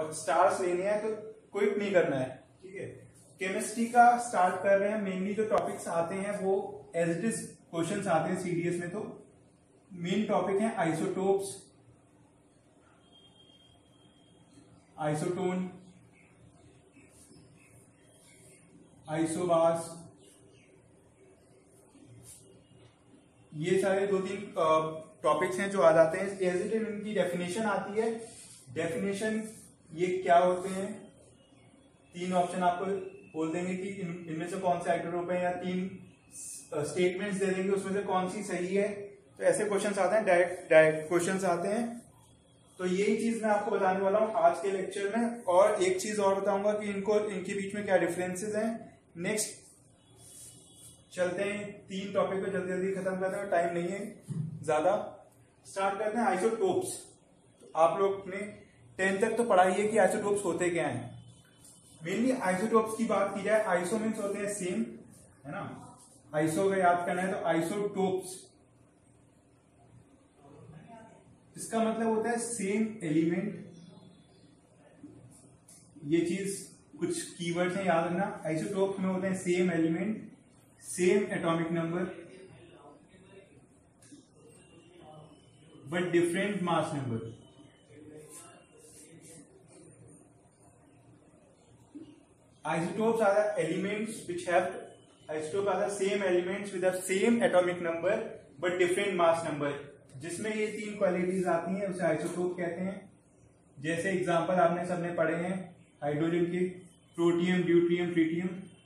और स्टार्स लेने हैं तो क्विक नहीं करना है, ठीक है। केमिस्ट्री का स्टार्ट कर रहे हैं। मेनली जो टॉपिक्स आते हैं वो एज इट इज क्वेश्चंस आते हैं सीडीएस में। तो मेन टॉपिक है आइसोटोप्स, आइसोटोन, आइसोबार्स, ये सारे 2-3 टॉपिक्स हैं जो आ जाते हैं। एज इट इज इनकी डेफिनेशन आती है। डेफिनेशन ये क्या होते हैं, 3 ऑप्शन आपको बोल देंगे कि इनमें से कौन से आइसोटोप है, या 3 स्टेटमेंट्स दे देंगे उसमें से कौन सी सही है। तो ऐसे क्वेश्चंस आते हैं, डायरेक्ट क्वेश्चंस आते हैं। तो यही चीज मैं आपको बताने वाला हूं आज के लेक्चर में। और एक चीज और बताऊंगा कि इनके बीच में क्या डिफरेंसेस हैं। नेक्स्ट चलते हैं 3 टॉपिक को जल्दी जल्दी खत्म करते हैं, टाइम नहीं है ज्यादा। स्टार्ट करते हैं आइसोटोप्स। तो आप लोग ने 10th तक तो पढ़ाई है कि आइसोटोप्स होते क्या हैं। मेनली आइसोटोप्स की बात की जाए, आइसो मीन्स होते हैं सेम, है ना। आइसो का याद करना है तो आइसोटोप्स, इसका मतलब होता है सेम एलिमेंट। ये चीज कुछ कीवर्ड्स हैं, याद रखना। आइसोटोप में होते हैं same element, same atomic number, but different mass number. Isotopes are the elements which have isotopes are the same elements with the same atomic number but different mass number। जिसमें ये 3 qualities आती हैं उसे isotope कहते हैं। जैसे example आपने सबने पढ़े हैं हाइड्रोजन के, प्रोटियम, ड्यूट्रियम, ट्रिटियम।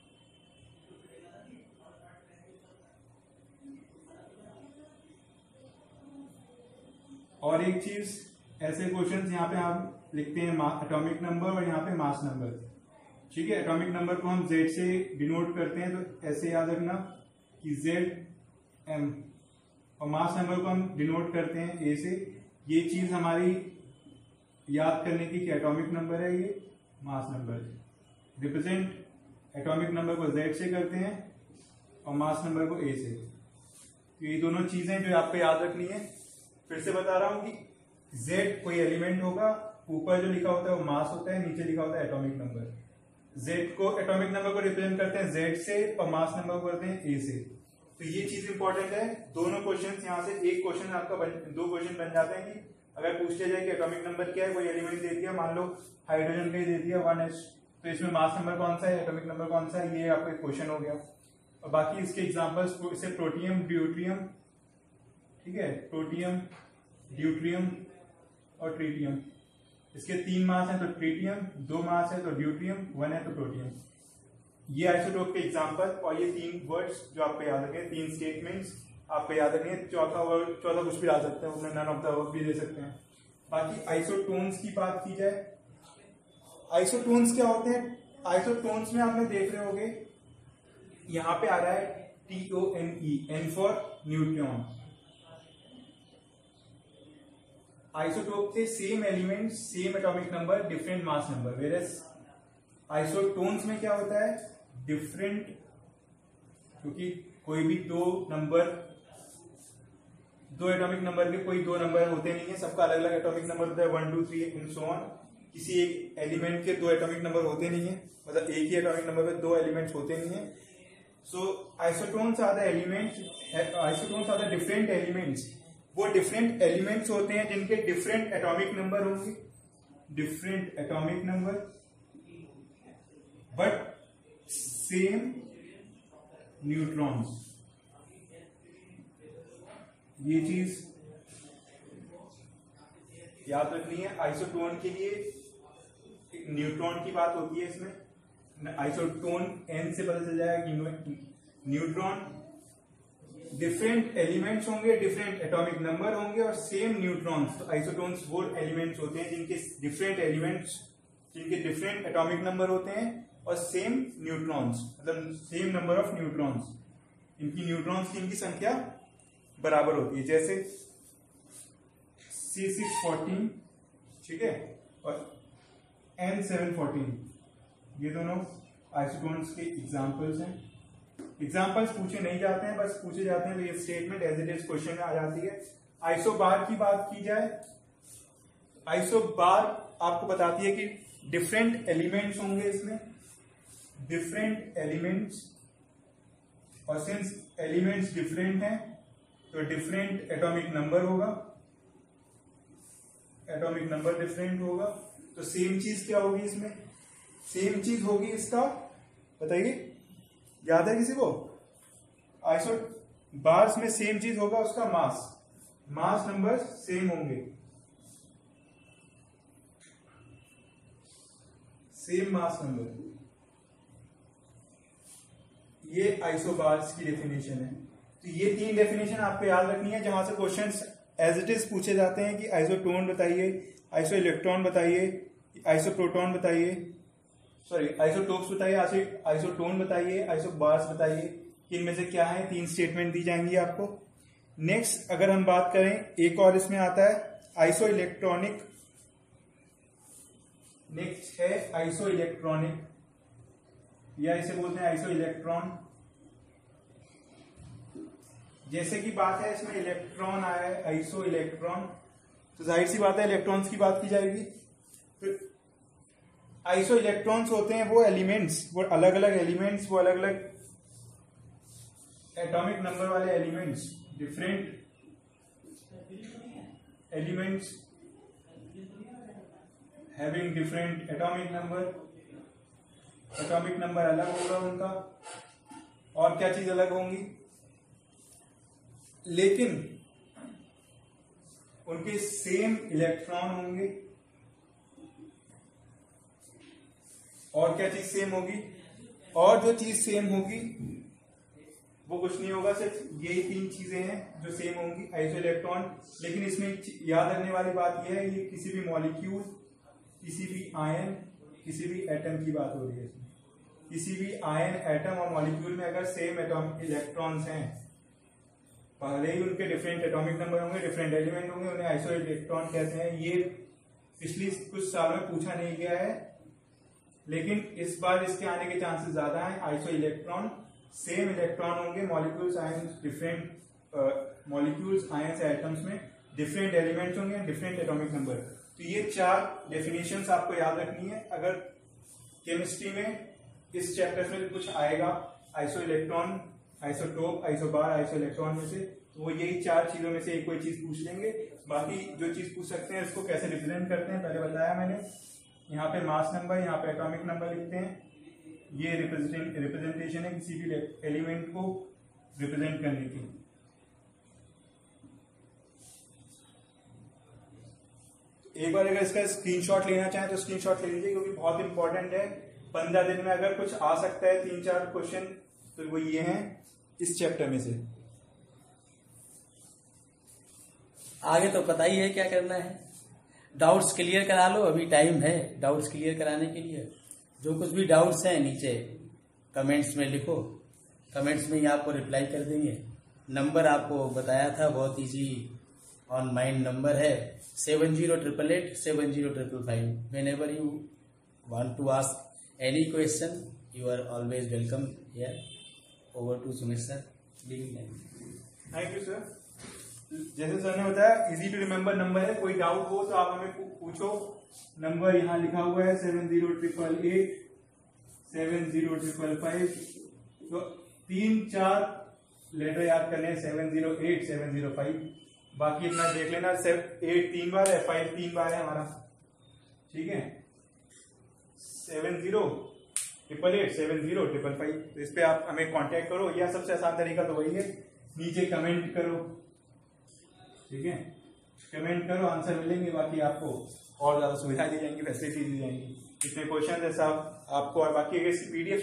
और एक चीज, ऐसे क्वेश्चंस यहाँ पे आप लिखते हैं एटॉमिक नंबर और यहाँ पे मास नंबर, ठीक है। एटॉमिक नंबर को हम Z से डिनोट करते हैं, तो ऐसे याद रखना कि ZM, और मास नंबर को हम डिनोट करते हैं A से। ये चीज हमारी याद करने की कि एटॉमिक नंबर है, ये मास नंबर है। रिप्रेजेंट एटॉमिक नंबर को Z से करते हैं और मास नंबर को A से। तो ये दोनों चीजें जो आपको याद रखनी है। फिर से बता रहा हूं कि Z कोई एलिमेंट होगा, ऊपर जो लिखा होता है वो मास होता है, नीचे लिखा होता है एटॉमिक नंबर। Z को एटॉमिक नंबर को रिप्रेजेंट करते हैं Z से और मास नंबर को करते हैं A से। तो ये चीज इंपॉर्टेंट है। दोनों क्वेश्चंस यहाँ से एक क्वेश्चन आपका 2 क्वेश्चन बन जाते हैं कि अगर पूछ लिया जाए कि एटॉमिक नंबर क्या है, कोई एलिमेंट दे दिया, मान लो हाइड्रोजन का ही दे दिया 1s, तो इसमें मास नंबर कौन सा है, एटॉमिक नंबर कौन सा है, ये आपका एक क्वेश्चन हो गया। और बाकी इसके एग्जाम्पल्स जैसे प्रोटियम, ड्यूट्रियम, ठीक है, प्रोटियम, ड्यूट्रियम और ट्रिटियम। इसके 3 मास है तो ट्रिटियम, 2 मास है तो ड्यूट्रियम, 1 है तो प्रोटियम। ये आइसोटोप के एग्जांपल और ये 3 वर्ड्स जो आपको याद रखें, 3 स्टेटमेंट्स आपको याद रखनी है। चौथा कुछ भी ला सकते हैं, उसमें नन ऑफ द अबव भी दे सकते हैं। बाकी आइसोटोन्स की बात की जाए, आइसोटोन्स क्या होते हैं। आइसोटोन्स में आपने देख रहे होंगे यहाँ पे आ रहा है TONE, N for neutron. Isotope थे same element, same atomic number, different mass number. Whereas isotones में क्या होता है, डिफरेंट, क्योंकि कोई भी 2 एटॉमिक नंबर के कोई 2 नंबर होते नहीं है, सबका अलग अलग एटॉमिक नंबर होता है, 1 2 3 एंड सो ऑन। किसी एक एलिमेंट के 2 एटॉमिक नंबर होते नहीं है, मतलब एक ही एटॉमिक नंबर पे 2 एलिमेंट्स होते नहीं है। So isotones are the elements, isotones are the different elements. वो डिफरेंट एलिमेंट्स होते हैं जिनके डिफरेंट एटॉमिक नंबर होंगे, different atomic number but same neutrons. ये चीज याद रखनी है। आइसोटोन के लिए न्यूट्रॉन की बात होती है, इसमें आइसोटोन N से पता चल जाएगा कि न्यूट्रॉन, डिफरेंट एलिमेंट्स होंगे, डिफरेंट एटॉमिक नंबर होंगे और सेम न्यूट्रॉन्स। तो आइसोटोन्स वो एलिमेंट्स होते हैं जिनके डिफरेंट एलिमेंट्स, जिनके डिफरेंट एटॉमिक नंबर होते हैं और सेम न्यूट्रॉन्स, मतलब सेम नंबर ऑफ न्यूट्रॉन्स। इनकी न्यूट्रॉन्स की इनकी संख्या बराबर होती है। जैसे C614, ठीक है, और N714, ये दोनों आइसोटोन्स के एग्जाम्पल्स हैं। एग्जाम्पल्स पूछे नहीं जाते हैं, बस पूछे जाते हैं तो ये statement as it is question में आ जाती है। आइसोबार की बात की जाए, आइसोबार आपको बताती है कि डिफरेंट एलिमेंट्स होंगे इसमें, डिफरेंट एलिमेंट्स, और सिंस एलिमेंट्स डिफरेंट हैं तो डिफरेंट एटॉमिक नंबर होगा, एटॉमिक नंबर डिफरेंट होगा। तो सेम चीज क्या होगी इसमें, सेम चीज होगी इसका, बताइए, याद है किसी को? आइसो बार्स में सेम चीज होगा उसका मास, मास नंबर सेम होंगे, सेम मास नंबर। ये आइसोबार्स की डेफिनेशन है। तो ये 3 डेफिनेशन आपको याद रखनी है जहां से क्वेश्चंस एज इट इज पूछे जाते हैं कि आइसोटोन बताइए, आइसो इलेक्ट्रॉन बताइए, आइसोप्रोटॉन बताइए, सॉरी आइसोटोप्स बताइए, आइसोटोन बताइए, आइसोबार्स बताइए, इनमें से क्या है, 3 स्टेटमेंट दी जाएंगी आपको। नेक्स्ट अगर हम बात करें, एक और इसमें आता है आइसो इलेक्ट्रॉनिक, नेक्स्ट है आइसो इलेक्ट्रॉनिक, या इसे बोलते हैं आइसो इलेक्ट्रॉन। जैसे कि बात है इसमें इलेक्ट्रॉन आया है, आइसो इलेक्ट्रॉन, तो जाहिर सी बात है इलेक्ट्रॉन्स की बात की जाएगी। तो आइसो इलेक्ट्रॉन्स होते हैं वो एलिमेंट्स, वो अलग अलग एलिमेंट्स, वो अलग अलग एटॉमिक नंबर वाले elements, different elements having different atomic number, atomic number अलग होगा उनका, और क्या चीज अलग होंगी, लेकिन उनके सेम इलेक्ट्रॉन होंगे। और क्या चीज सेम होगी, और जो चीज सेम होगी वो कुछ नहीं होगा, सिर्फ यही 3 चीजें हैं जो सेम होंगी, आइसो इलेक्ट्रॉन। लेकिन इसमें याद रखने वाली बात यह है, ये किसी भी मॉलिक्यूल, किसी भी आयन, किसी भी एटम की बात हो रही है इसमें। किसी भी आयन, एटम और मॉलिक्यूल में अगर सेम एटॉमिक इलेक्ट्रॉन्स हैं, पहले ही उनके डिफरेंट एटॉमिक नंबर होंगे, डिफरेंट एलिमेंट होंगे, उन्हें आइसो इलेक्ट्रॉन कहते हैं। ये पिछली कुछ सालों में पूछा नहीं गया है, लेकिन इस बार इसके आने के चांसेस ज्यादा हैं। आइसो इलेक्ट्रॉन, सेम इलेक्ट्रॉन होंगे, molecules, ions, different molecules, ions, atoms में डिफरेंट एलिमेंट्स होंगे, डिफरेंट एटॉमिक नंबर। तो ये 4 डेफिनेशंस आपको याद रखनी है। अगर केमिस्ट्री में इस चैप्टर में कुछ आएगा iso electron, isotope, isobar, iso electron में से, तो वो यही 4 चीजों में से एक कोई चीज पूछ लेंगे। बाकी जो चीज पूछ सकते हैं इसको कैसे रिप्रेजेंट करते हैं पहले बताया मैंने। यहाँ पे मास नंबर, यहाँ पे एटॉमिक नंबर लिखते हैं, ये रिप्रेजेंटेशन है किसी भी एलिमेंट को रिप्रेजेंट करने की। एक बार अगर इसका स्क्रीनशॉट लेना चाहें तो स्क्रीनशॉट ले लीजिए, क्योंकि बहुत इंपॉर्टेंट है। 15 दिन में अगर कुछ आ सकता है 3-4 क्वेश्चन, तो वो ये हैं इस चैप्टर में से। आगे तो पता ही है क्या करना है, डाउट्स क्लियर करा लो, अभी टाइम है डाउट्स क्लियर कराने के लिए। जो कुछ भी डाउट्स हैं नीचे कमेंट्स में लिखो, कमेंट्स में ही आपको रिप्लाई कर देंगे। नंबर आपको बताया था, बहुत इजी ऑन माइंड नंबर है 7088870555। Whenever you want to ask any question, you are always welcome here. Over to Sumit sir. Thank you sir. जैसे सर ने बताया इजी टू रिमेम्बर नंबर है, कोई डाउट हो तो आप हमें पूछो। नंबर यहाँ लिखा हुआ है 70888 70555। तो 3-4 लेटर याद करने हैं, 708 705। बाकी इतना देख लेना, 8 3 बार है, 5 3 बार है हमारा, ठीक है। 708888 70555। तो इस पे आप हमें कांटेक्ट करो, या सबसे आसान तरीका तो वही है, नीचे कमेंट करो, ठीक है। कमेंट करो, आंसर मिलेंगे। बाकी आपको और ज्यादा सुविधा दी जाएंगी, फैसिलिटी दी जाएंगी। इसमें क्वेश्चन है साहब आपको, और बाकी अगर पीडीएफ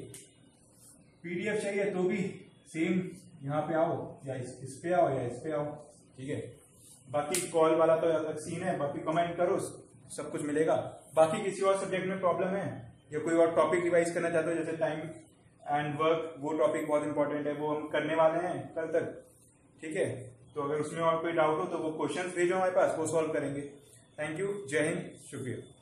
चाहिए तो भी सेम यहाँ पे आओ, या इस पे आओ, या इस पे आओ, ठीक है। बाकी कॉल वाला तो अलग सीन है, बाकी कमेंट करो, सब कुछ मिलेगा। बाकी किसी और सब्जेक्ट में प्रॉब्लम है या कोई और टॉपिक रिवाइज करना चाहते हो, जैसे टाइम एंड वर्क, वो टॉपिक बहुत इंपॉर्टेंट है, वो हम करने वाले हैं कल तक, ठीक है। तो अगर उसमें और कोई डाउट हो तो वो क्वेश्चंस भेजो हमारे पास, वो सॉल्व करेंगे। थैंक यू, जय हिंद, शुक्रिया।